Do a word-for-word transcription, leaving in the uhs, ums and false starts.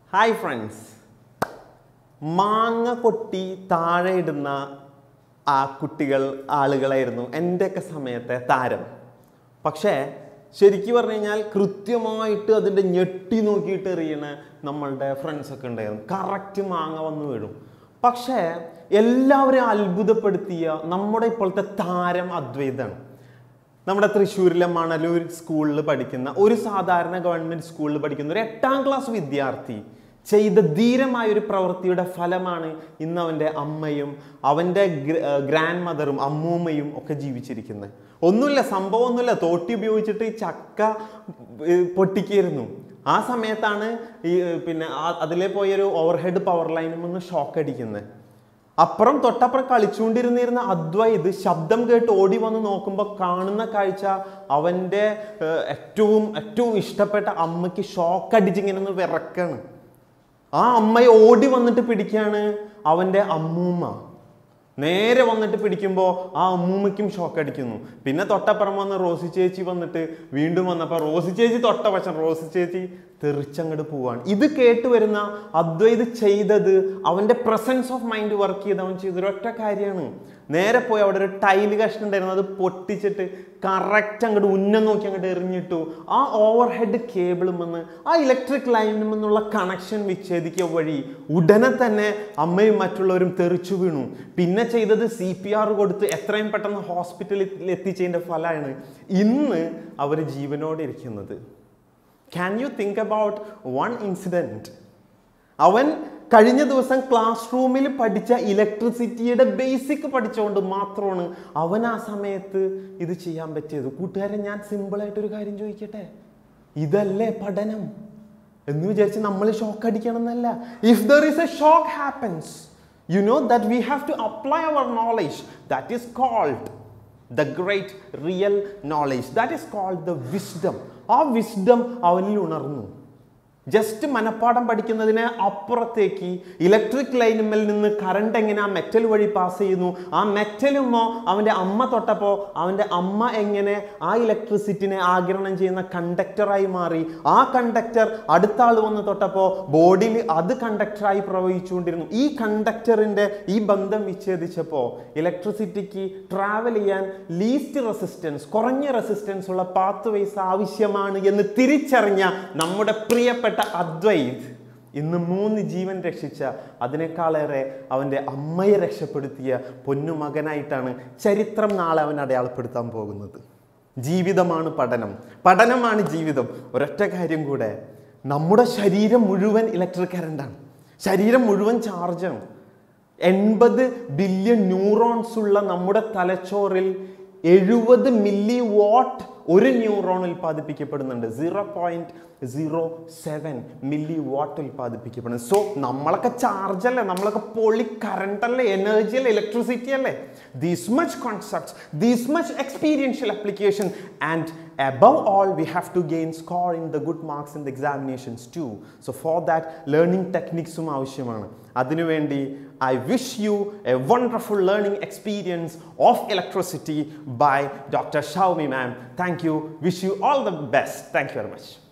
Hi friends, മാങ്ങ കൊട്ടി താഴെ ഇടുന്ന ആ കുട്ടികൾ ആളുകളായിരുന്നു എൻ്റെയൊക്കെ സമയത്തെ താരം. പക്ഷേ ശരിക്കും പറഞ്ഞു കഴിഞ്ഞാൽ കൃത്യമായിട്ട് അതിൻ്റെ ഞെട്ടി നോക്കിയിട്ട് എറിയണ നമ്മളുടെ ഫ്രണ്ട്സൊക്കെ ഉണ്ടായിരുന്നു. കറക്റ്റ് മാങ്ങ വന്ന് വീഴും. പക്ഷേ എല്ലാവരെയും അത്ഭുതപ്പെടുത്തിയ നമ്മുടെ ഇപ്പോഴത്തെ താരം അദ്വൈതാണ്. നമ്മുടെ തൃശ്ശൂരിലെ മണലൂർ സ്കൂളിൽ പഠിക്കുന്ന ഒരു സാധാരണ ഗവൺമെൻറ് സ്കൂളിൽ പഠിക്കുന്ന ഒരു എട്ടാം ക്ലാസ് വിദ്യാർത്ഥി ചെയ്ത ധീരമായ ഒരു പ്രവൃത്തിയുടെ ഫലമാണ് ഇന്ന് അവൻ്റെ അമ്മയും അവൻ്റെ ഗ്രാൻഡ് മദറും അമ്മൂമ്മയും ഒക്കെ ജീവിച്ചിരിക്കുന്നത്. ഒന്നുമില്ല, സംഭവം ഒന്നുമില്ല. തോട്ടി ഉപയോഗിച്ചിട്ട് ഈ ചക്ക പൊട്ടിക്കായിരുന്നു. ആ സമയത്താണ് ഈ പിന്നെ അതിലെ പോയൊരു ഓവർഹെഡ് പവർ ലൈനും ഒന്ന് ഷോക്ക് അടിക്കുന്നത്. അപ്പുറം തൊട്ടപ്പുറം കളിച്ചുകൊണ്ടിരുന്നിരുന്ന അദ്വൈത് ശബ്ദം കേട്ട് ഓടി വന്ന് നോക്കുമ്പോൾ കാണുന്ന കാഴ്ച അവൻ്റെ ഏറ്റവും ഏറ്റവും ഇഷ്ടപ്പെട്ട അമ്മയ്ക്ക് ഷോക്ക് അടിച്ചിങ്ങനെ ഒന്ന് വിറക്കാണ്. ആ അമ്മയെ ഓടി വന്നിട്ട് പിടിക്കുകയാണ് അവൻ്റെ അമ്മൂമ്മ. നേരെ വന്നിട്ട് പിടിക്കുമ്പോൾ ആ അമ്മൂമ്മയ്ക്കും ഷോക്ക് അടിക്കുന്നു. പിന്നെ തൊട്ടപ്പുറം വന്ന് റോസി ചേച്ചി വന്നിട്ട് വീണ്ടും വന്നപ്പോൾ റോസി ചേച്ചി തൊട്ട വശം റോസി ചേച്ചി തെറിച്ചങ്ങോട്ട് പോവാണ്. ഇത് കേട്ട് വരുന്ന അദ്വൈത് ചെയ്തത് അവൻ്റെ പ്രസൻസ് ഓഫ് മൈൻഡ് വർക്ക് ചെയ്ത് അവൻ ചെയ്തൊരു ഒറ്റ കാര്യമാണ്. നേരെ പോയി അവിടെ ഒരു ടൈല് കഷ്ണം ഉണ്ടായിരുന്നു, അത് പൊട്ടിച്ചിട്ട് കറക്റ്റ് അങ്ങോട്ട് ഉന്നം നോക്കി അങ്ങോട്ട് എറിഞ്ഞിട്ടു. ആ ഓവർ ഹെഡ് കേബിളും വന്ന് ആ ഇലക്ട്രിക് ലൈനിൽ നിന്നുള്ള കണക്ഷൻ വിച്ഛേദിക്കുക വഴി ഉടനെ തന്നെ അമ്മയും മറ്റുള്ളവരും തെറിച്ചു വീണു. പിന്നെ ചെയ്തത് സി പി ആർ കൊടുത്ത് എത്രയും പെട്ടെന്ന് ഹോസ്പിറ്റലിൽ എത്തിച്ചതിൻ്റെ ഫലമാണ് ഇന്ന് അവർ ജീവനോടെ ഇരിക്കുന്നത്. Can you think about one incident? അവൻ കഴിഞ്ഞ ദിവസം ക്ലാസ് റൂമിൽ പഠിച്ച ഇലക്ട്രിസിറ്റിയുടെ ബേസിക് പഠിച്ചുകൊണ്ട് മാത്രമാണ് അവൻ ആ സമയത്ത് ഇത് ചെയ്യാൻ പറ്റിയത്. കൂട്ടുകാരൻ, ഞാൻ സിമ്പിളായിട്ടൊരു കാര്യം ചോദിക്കട്ടെ, ഇതല്ലേ പഠനം എന്ന് വിചാരിച്ച് നമ്മൾ ഷോക്ക് അടിക്കണം എന്നല്ല. If there is a shock happens, you know that we have to apply our knowledge. That is called the great real knowledge. That is called the wisdom. ആ വിസ്ഡം അവനിൽ ഉണർന്നു. ജസ്റ്റ് മനപ്പാഠം പഠിക്കുന്നതിന് അപ്പുറത്തേക്ക് ഇലക്ട്രിക് ലൈനുമേൽ നിന്ന് current എങ്ങനെ ആ metal വഴി pass ചെയ്യുന്നു, ആ മെറ്റലുമോ അവൻ്റെ അമ്മ തൊട്ടപ്പോൾ അവൻ്റെ അമ്മ എങ്ങനെ ആ ഇലക്ട്രിസിറ്റിനെ ആഗിരണം ചെയ്യുന്ന കണ്ടക്ടറായി മാറി, ആ കണ്ടക്ടർ അടുത്ത ആൾ വന്ന് തൊട്ടപ്പോൾ ബോഡിയിൽ അത് കണ്ടക്ടറായി പ്രവഹിച്ചുകൊണ്ടിരുന്നു. ഈ കണ്ടക്ടറിൻ്റെ ഈ ബന്ധം വിച്ഛേദിച്ചപ്പോൾ ഇലക്ട്രിസിറ്റിക്ക് ട്രാവൽ ചെയ്യാൻ ലീസ്റ്റ് റെസിസ്റ്റൻസ്, കുറഞ്ഞ റെസിസ്റ്റൻസ് ഉള്ള പാത്ത് വേസ് ആവശ്യമാണ് എന്ന് തിരിച്ചറിഞ്ഞ നമ്മുടെ പ്രിയപ്പെട്ട അദ്വൈത് ഇന്ന് മൂന്ന് ജീവൻ രക്ഷിച്ച, അതിനേക്കാളേറെ അവൻ്റെ അമ്മയെ രക്ഷപ്പെടുത്തിയ പൊന്നുമകനായിട്ടാണ് ചരിത്രം നാളെ അവൻ അടയാളപ്പെടുത്താൻ പോകുന്നത്. ജീവിതമാണ് പഠനം, പഠനമാണ് ജീവിതം. ഒരൊറ്റ കാര്യം കൂടെ, നമ്മുടെ ശരീരം മുഴുവൻ ഇലക്ട്രിക് കറണ്ടാണ്, ശരീരം മുഴുവൻ ചാർജാണ്. എൺപത് ബില്യൺ ന്യൂറോൺസ് ഉള്ള നമ്മുടെ തലച്ചോറിൽ എഴുപത് മില്ലി വാട്ട് ഒരു ന്യൂറോൺ ഉൽപ്പാദിപ്പിക്കപ്പെടുന്നുണ്ട്. Zero point zero seven milliwatt ഉൽപ്പാദിപ്പിക്കപ്പെടുന്നത്. സോ നമ്മളൊക്കെ ചാർജ് അല്ലേ, നമ്മളൊക്കെ പൊളി കറണ്ട് അല്ലേ, എനർജി അല്ലേ, ഇലക്ട്രിസിറ്റി അല്ലേ. These much concepts, these much experiential application, and above all we have to gain score in the good marks in the examinations too. So for that learning techniques um avashyamana. Adinuvendi I wish you a wonderful learning experience of electricity by Doctor Xiaomi ma'am. Thank you. Wish you all the best. Thank you very much.